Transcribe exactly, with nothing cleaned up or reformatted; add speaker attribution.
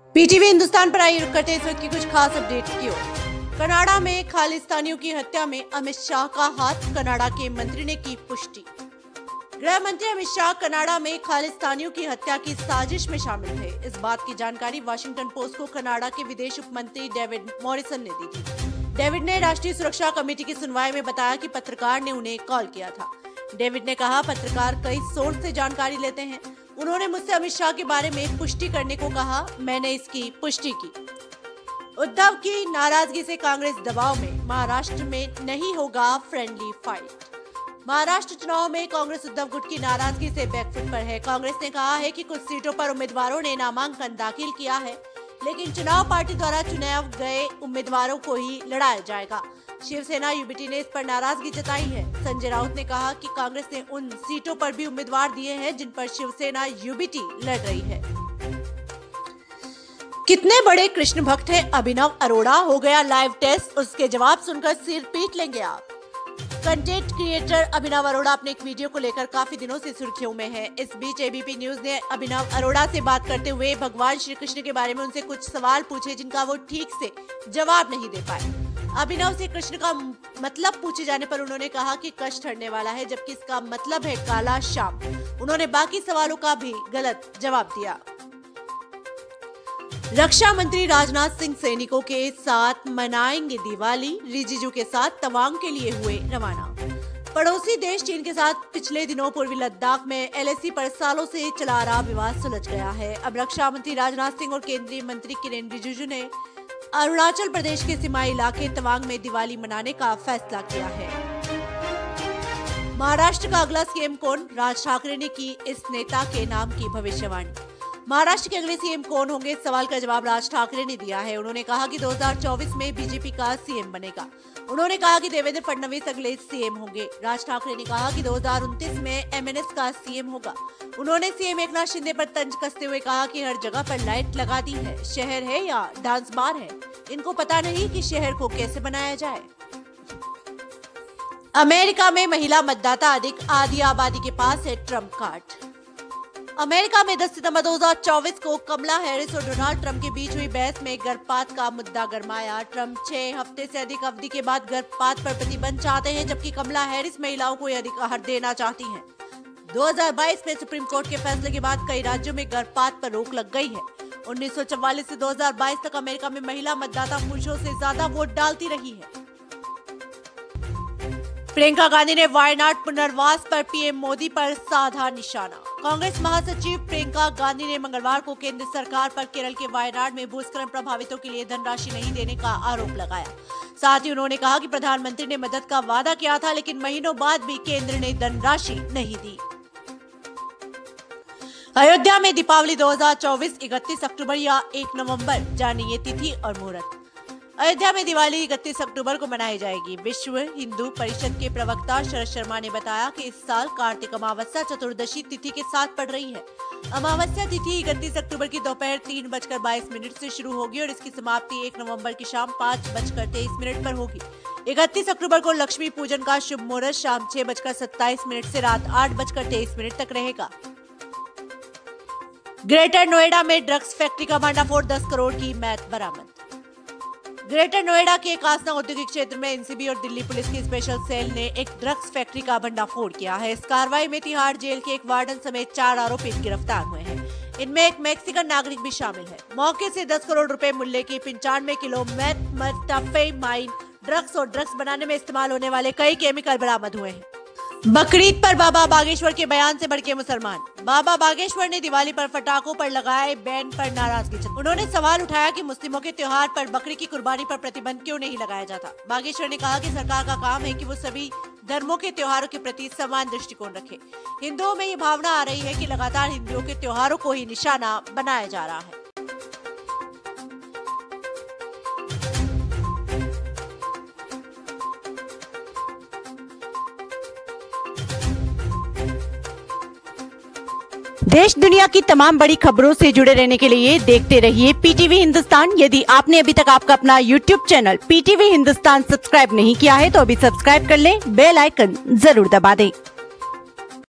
Speaker 1: PTV Hindustan पर आई रुक करते इस वक्त की कुछ खास अपडेट की ओर। कनाडा में खालिस्तानियों की हत्या में अमित शाह का हाथ, कनाडा के मंत्री ने की पुष्टि। गृह मंत्री अमित शाह कनाडा में खालिस्तानियों की हत्या की साजिश में शामिल थे। इस बात की जानकारी वाशिंगटन पोस्ट को कनाडा के विदेश उप मंत्री डेविड मॉरिसन ने दी थी। डेविड ने राष्ट्रीय सुरक्षा कमेटी की सुनवाई में बताया कि पत्रकार ने उन्हें कॉल किया था। डेविड ने कहा, पत्रकार कई सोर्स से जानकारी लेते हैं। उन्होंने मुझसे अमित शाह के बारे में पुष्टि करने को कहा, मैंने इसकी पुष्टि की। उद्धव की नाराजगी से कांग्रेस दबाव में, महाराष्ट्र में नहीं होगा फ्रेंडली फाइट। महाराष्ट्र चुनाव में कांग्रेस उद्धव गुट की नाराजगी से बैकफुट पर है। कांग्रेस ने कहा है कि कुछ सीटों पर उम्मीदवारों ने नामांकन दाखिल किया है, लेकिन चुनाव पार्टी द्वारा चुने गए उम्मीदवारों को ही लड़ाया जाएगा। शिवसेना यूबीटी ने इस पर नाराजगी जताई है। संजय राउत ने कहा कि कांग्रेस ने उन सीटों पर भी उम्मीदवार दिए हैं जिन पर शिवसेना यूबीटी लड़ रही है। कितने बड़े कृष्ण भक्त हैं अभिनव अरोड़ा, हो गया लाइव टेस्ट, उसके जवाब सुनकर सिर पीट लेंगे आप। कंटेंट क्रिएटर अभिनव अरोड़ा अपने एक वीडियो को लेकर काफी दिनों से सुर्खियों में है। इस बीच एबीपी न्यूज ने अभिनव अरोड़ा से बात करते हुए भगवान श्री कृष्ण के बारे में उनसे कुछ सवाल पूछे, जिनका वो ठीक से जवाब नहीं दे पाए। अभिनव से कृष्ण का मतलब पूछे जाने पर उन्होंने कहा कि कष्ट हरने वाला है, जबकि इसका मतलब है काला शाम। उन्होंने बाकी सवालों का भी गलत जवाब दिया। रक्षा मंत्री राजनाथ सिंह सैनिकों के साथ मनाएंगे दिवाली, रिजिजू के साथ तवांग के लिए हुए रवाना। पड़ोसी देश चीन के साथ पिछले दिनों पूर्वी लद्दाख में एलएसी पर सालों से चला रहा विवाद सुलझ गया है। अब रक्षा मंत्री राजनाथ सिंह और केंद्रीय मंत्री किरेन रिजिजू ने अरुणाचल प्रदेश के सीमाई इलाके तवांग में दिवाली मनाने का फैसला किया है। महाराष्ट्र का अगला सीएम कौन, राज ठाकरे ने की इस नेता के नाम की भविष्यवाणी। महाराष्ट्र के अगले सीएम कौन होंगे, इस सवाल का जवाब राज ठाकरे ने दिया है। उन्होंने कहा कि दो हज़ार चौबीस में बीजेपी का सीएम बनेगा। उन्होंने कहा कि देवेंद्र फडणवीस अगले सीएम होंगे। राज ठाकरे ने कहा कि दो हज़ार उनतीस में एमएनएस का सीएम होगा। उन्होंने सीएम एकनाथ शिंदे पर तंज कसते हुए कहा कि हर जगह पर लाइट लगा दी है, शहर है या डांस बार है, इनको पता नहीं कि शहर को कैसे बनाया जाए। अमेरिका में महिला मतदाता अधिक, आधी आबादी के पास है ट्रम्प कार्ड। अमेरिका में दस सितंबर दो हज़ार चौबीस को कमला हैरिस और डोनाल्ड ट्रंप के बीच हुई बहस में गर्भपात का मुद्दा गरमाया। ट्रंप छह हफ्ते से अधिक अवधि के बाद गर्भपात पर प्रतिबंध चाहते हैं, जबकि कमला हैरिस महिलाओं को अधिकार देना चाहती हैं। दो हज़ार बाईस में सुप्रीम कोर्ट के फैसले के बाद कई राज्यों में गर्भपात पर रोक लग गई है। उन्नीस सौ चौवालीस से दो हज़ार बाईस तक अमेरिका में महिला मतदाता पुरुषों से ज्यादा वोट डालती रही है। प्रियंका गांधी ने वायनाड पुनर्वास पर पीएम मोदी पर साधा निशाना। कांग्रेस महासचिव प्रियंका गांधी ने मंगलवार को केंद्र सरकार पर केरल के वायनाड में भूस्खलन प्रभावितों के लिए धनराशि नहीं देने का आरोप लगाया। साथ ही उन्होंने कहा कि प्रधानमंत्री ने मदद का वादा किया था, लेकिन महीनों बाद भी केंद्र ने धनराशि नहीं दी। अयोध्या में दीपावली दो हज़ार चौबीस इकतीस अक्टूबर या एक नवंबर, जानिए तिथि और मुहूर्त। अयोध्या में दिवाली इकतीस अक्टूबर को मनाई जाएगी। विश्व हिंदू परिषद के प्रवक्ता शरद शर्मा ने बताया कि इस साल कार्तिक अमावस्या चतुर्दशी तिथि के साथ पड़ रही है। अमावस्या तिथि इकतीस अक्टूबर की दोपहर तीन बजकर बाईस मिनट से शुरू होगी और इसकी समाप्ति एक नवंबर की शाम पाँच बजकर तेईस मिनट पर होगी। इकतीस अक्टूबर को लक्ष्मी पूजन का शुभ मुहूर्त शाम छह बजकर सत्ताईस मिनट से रात आठ बजकर तेईस मिनट तक रहेगा। ग्रेटर नोएडा में ड्रग्स फैक्ट्री का भंडाफोड़, दस करोड़ की मैथ बरामद। ग्रेटर नोएडा के कासना औद्योगिक क्षेत्र में एनसीबी और दिल्ली पुलिस की स्पेशल सेल ने एक ड्रग्स फैक्ट्री का भंडाफोड़ किया है। इस कार्रवाई में तिहाड़ जेल के एक वार्डन समेत चार आरोपी गिरफ्तार हुए हैं। इनमें एक मैक्सिकन नागरिक भी शामिल है। मौके से दस करोड़ रुपए मूल्य की पंचानवे किलो मेथाम्फेटामाइन ड्रग्स और ड्रग्स बनाने में इस्तेमाल होने वाले कई केमिकल बरामद हुए हैं। बकरीद पर बाबा बागेश्वर के बयान से भड़के मुसलमान। बाबा बागेश्वर ने दिवाली पर पटाखों पर लगाए बैन पर नाराजगी जताई। उन्होंने सवाल उठाया कि मुस्लिमों के त्योहार पर बकरी की कुर्बानी पर प्रतिबंध क्यों नहीं लगाया जाता। बागेश्वर ने कहा कि सरकार का काम है कि वो सभी धर्मों के त्योहारों के प्रति समान दृष्टिकोण रखे। हिंदुओं में ये भावना आ रही है कि लगातार हिंदुओं के त्योहारों को ही निशाना बनाया जा रहा है।
Speaker 2: देश दुनिया की तमाम बड़ी खबरों से जुड़े रहने के लिए देखते रहिए पीटीवी हिंदुस्तान। यदि आपने अभी तक आपका अपना YouTube channel PTV Hindustan subscribe नहीं किया है तो अभी सब्सक्राइब कर लें, बेल आइकन जरूर दबा दें।